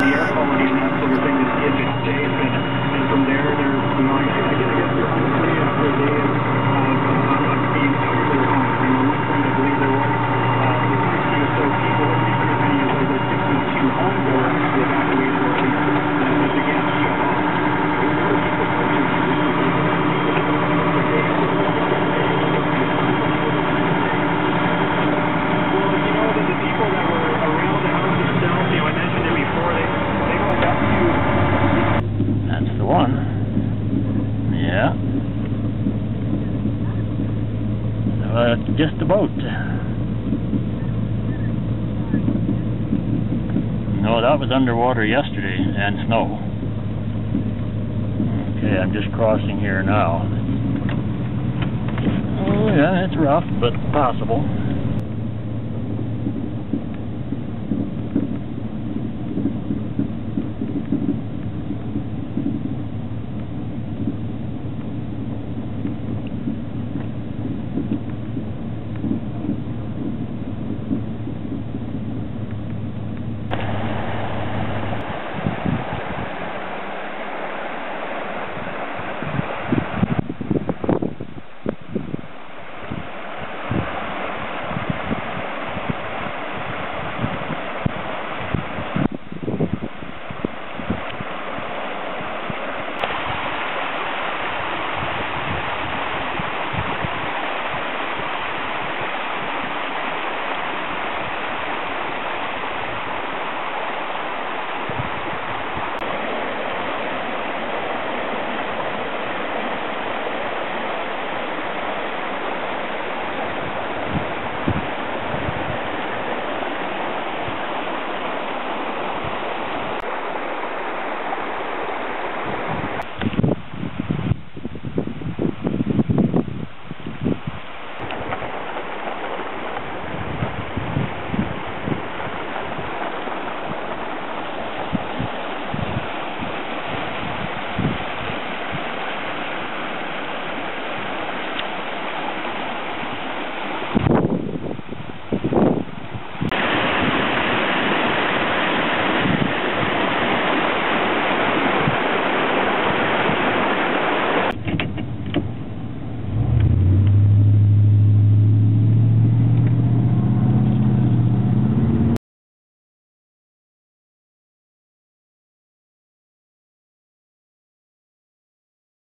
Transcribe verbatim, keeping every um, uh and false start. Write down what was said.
the air quality and that sort of thing to see if it's safe, and, and from there, they're, you know, I guess, I guess they're honestly after a day of, of, of being out of their homes. You know, one point I believe there was uh, sixty or so people, at least as many as over sixty-two homes that were actually evacuated, or at least uh, that began to shut off. That's the one. Yeah. Uh, just about. No, that was underwater yesterday, and snow. Okay, I'm just crossing here now. Oh yeah, it's rough, but possible.